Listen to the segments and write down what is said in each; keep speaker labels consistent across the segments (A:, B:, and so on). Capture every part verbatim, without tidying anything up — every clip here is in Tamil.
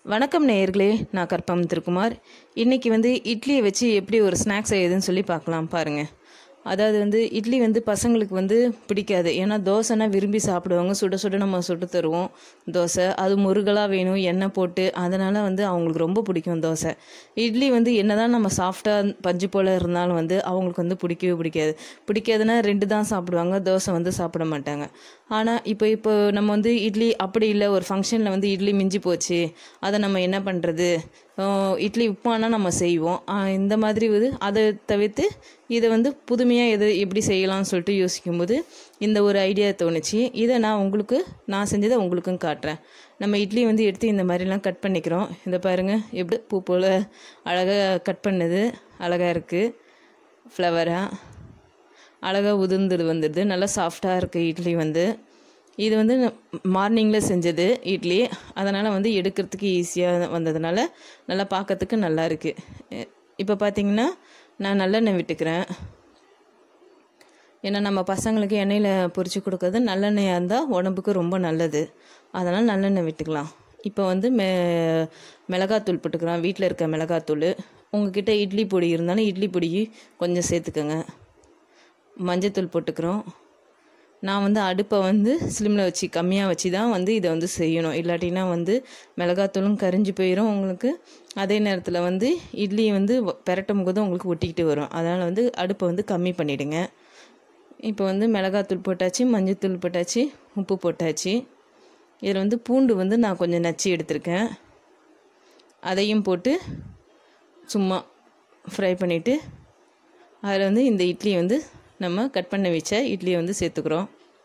A: வணக்கம் நேயர்களே, நான் கற்பம் திருக்குமார். இன்றைக்கி வந்து இட்லியை வச்சு எப்படி ஒரு ஸ்நாக்ஸ் செய்யுதுன்னு சொல்லி பார்க்கலாம் பாருங்கள். அதாவது வந்து இட்லி வந்து பசங்களுக்கு வந்து பிடிக்காது. ஏன்னா தோசைனா விரும்பி சாப்பிடுவாங்க. சுட சுட நம்ம சுட்டு தருவோம் தோசை. அது முருகலாக வேணும், எண்ணெய் போட்டு. அதனால் வந்து அவங்களுக்கு ரொம்ப பிடிக்கும் தோசை. இட்லி வந்து என்ன தான் நம்ம சாஃப்டாக பஞ்சு போல் இருந்தாலும் வந்து அவங்களுக்கு வந்து பிடிக்கவே பிடிக்காது. பிடிக்காதுன்னா ரெண்டு தான் சாப்பிடுவாங்க, தோசை வந்து சாப்பிட மாட்டாங்க. ஆனால் இப்போ இப்போ நம்ம வந்து இட்லி அப்படி இல்லை, ஒரு ஃபங்க்ஷனில் வந்து இட்லி மிஞ்சி போச்சு, அதை நம்ம என்ன பண்ணுறது, இட்லி உப்புமானா நம்ம செய்வோம். இந்த மாதிரி வந்து அதை தவிர்த்து இதை வந்து புதுமையாக எது எப்படி செய்யலாம்னு சொல்லிட்டு யோசிக்கும்போது இந்த ஒரு ஐடியா தோணுச்சு. இதை நான் உங்களுக்கு நான் செஞ்சதை உங்களுக்கும் காட்டுறேன். நம்ம இட்லி வந்து எடுத்து இந்த மாதிரிலாம் கட் பண்ணிக்கிறோம். இதை பாருங்கள், எப்படி பூ போல் அழகாக கட் பண்ணது அழகாக இருக்குது. ஃப்ளவராக அழகாக உதிர்ந்துடு வந்துடுது. நல்லா சாஃப்டாக இருக்குது இட்லி வந்து. இது வந்து மார்னிங்கில் செஞ்சது இட்லி, அதனால் வந்து எடுக்கிறதுக்கு ஈஸியாக வந்ததுனால நல்லா பார்க்கறதுக்கு நல்லா இருக்குது. இப்போ பார்த்திங்கன்னா நான் நல்லெண்ணெய் விட்டுக்கிறேன். ஏன்னா நம்ம பசங்களுக்கு எண்ணெயில் பொரித்து கொடுக்கறது நல்லெண்ணெயாக இருந்தால் உடம்புக்கு ரொம்ப நல்லது. அதனால் நல்லெண்ணெய் விட்டுக்கலாம். இப்போ வந்து மெ மிளகாத்தூள் போட்டுக்கிறோம். வீட்டில் இருக்க மிளகாத்தூள். உங்கள்கிட்ட இட்லி பொடி இருந்தாலும் இட்லி பொடி கொஞ்சம் சேர்த்துக்கோங்க. மஞ்சத்தூள் போட்டுக்கிறோம். நான் வந்து அடுப்பை வந்து ஸ்லிம்மில் வச்சு கம்மியாக வச்சு தான் வந்து இதை வந்து செய்யணும். இல்லாட்டினா வந்து மிளகாத்தூளும் கரிஞ்சு போயிடும் உங்களுக்கு. அதே நேரத்தில் வந்து இட்லி வந்து பெரட்டும் போது உங்களுக்கு ஒட்டிக்கிட்டு வரும். அதனால் வந்து அடுப்பை வந்து கம்மி பண்ணிவிடுங்க. இப்போ வந்து மிளகாத்தூள் போட்டாச்சு, மஞ்சத்தூள் போட்டாச்சு, உப்பு போட்டாச்சு. இதில் வந்து பூண்டு வந்து நான் கொஞ்சம் நச்சு எடுத்திருக்கேன். அதையும் போட்டு சும்மா ஃப்ரை பண்ணிவிட்டு அதில் வந்து இந்த இட்லி வந்து நம்ம கட் பண்ண வச்ச இட்லியை வந்து சேர்த்துக்கிறோம்.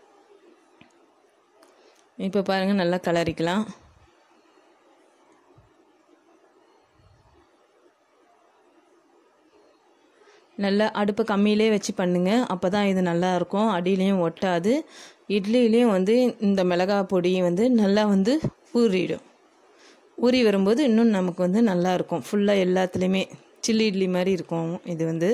A: இப்போ பாருங்கள், நல்லா கலரிக்கலாம். நல்லா அடுப்பை கம்மியிலே வச்சு பண்ணுங்கள். அப்போ தான் இது நல்லாயிருக்கும், அடியிலையும் ஒட்டாது. இட்லிலையும் வந்து இந்த மிளகாய் பொடி வந்து நல்லா வந்து ஊறிடும். ஊறி வரும்போது இன்னும் நமக்கு வந்து நல்லாயிருக்கும். ஃபுல்லாக எல்லாத்துலேயுமே சில்லி இட்லி மாதிரி இருக்கும் இது வந்து.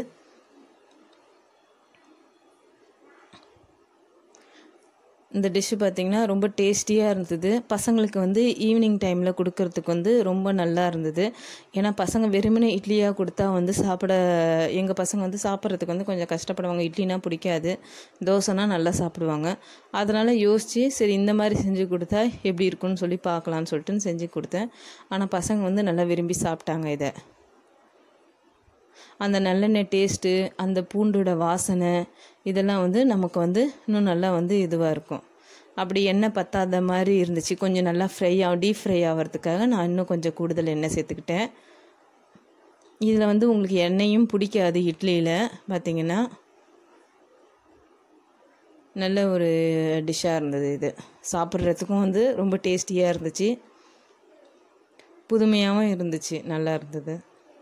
A: இந்த டிஷ்ஷு பார்த்திங்கன்னா ரொம்ப டேஸ்டியாக இருந்தது. பசங்களுக்கு வந்து ஈவினிங் டைமில் கொடுக்கறதுக்கு வந்து ரொம்ப நல்லா இருந்தது. ஏன்னா பசங்க வெறுமனே இட்லியாக கொடுத்தா வந்து சாப்பிட எங்கள் பசங்க வந்து சாப்பிட்றதுக்கு வந்து கொஞ்சம் கஷ்டப்படுவாங்க. இட்லினா பிடிக்காது, தோசைனா நல்லா சாப்பிடுவாங்க. அதனால் யோசித்து சரி இந்த மாதிரி செஞ்சு கொடுத்தா எப்படி இருக்குன்னு சொல்லி பார்க்கலான்னு சொல்லிட்டு செஞ்சு கொடுத்தேன். ஆனால் பசங்க வந்து நல்லா விரும்பி சாப்பிட்டாங்க இதை. அந்த நல்லெண்ணெய் டேஸ்ட்டு, அந்த பூண்டோட வாசனை, இதெல்லாம் வந்து நமக்கு வந்து இன்னும் நல்லா வந்து இதுவாக இருக்கும். அப்படி எண்ணெய் பத்தாத மாதிரி இருந்துச்சு. கொஞ்சம் நல்லா ஃப்ரை ஆகும், டீப் ஃப்ரை ஆகிறதுக்காக நான் இன்னும் கொஞ்சம் கூடுதல் எண்ணெய் சேர்த்துக்கிட்டேன். இதில் வந்து உங்களுக்கு எண்ணெயும் பிடிக்காது இட்லியில். பார்த்திங்கன்னா நல்ல ஒரு டிஷ்ஷாக இருந்தது. இது சாப்பிட்றதுக்கும் வந்து ரொம்ப டேஸ்டியாக இருந்துச்சு, புதுமையாகவும் இருந்துச்சு, நல்லா இருந்தது.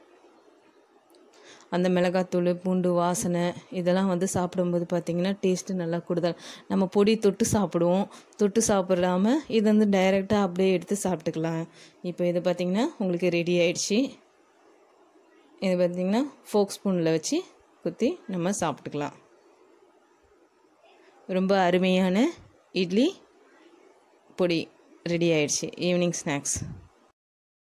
A: அந்த மிளகாத்தூள், பூண்டு வாசனை இதெல்லாம் வந்து சாப்பிடும்போது பார்த்திங்கன்னா டேஸ்ட்டு நல்லா கூடுதல். நம்ம பொடி தொட்டு சாப்பிடுவோம், தொட்டு சாப்பிடாம இது வந்து டைரெக்டாக அப்படியே எடுத்து சாப்பிட்டுக்கலாம். இப்போ இது பார்த்திங்கன்னா உங்களுக்கு ரெடி ஆயிடுச்சு. இது பார்த்திங்கன்னா ஃபோக் ஸ்பூனில் வச்சு குத்தி நம்ம சாப்பிட்டுக்கலாம். ரொம்ப அருமையான இட்லி பொடி ரெடி ஆயிடுச்சு. Evening snacks.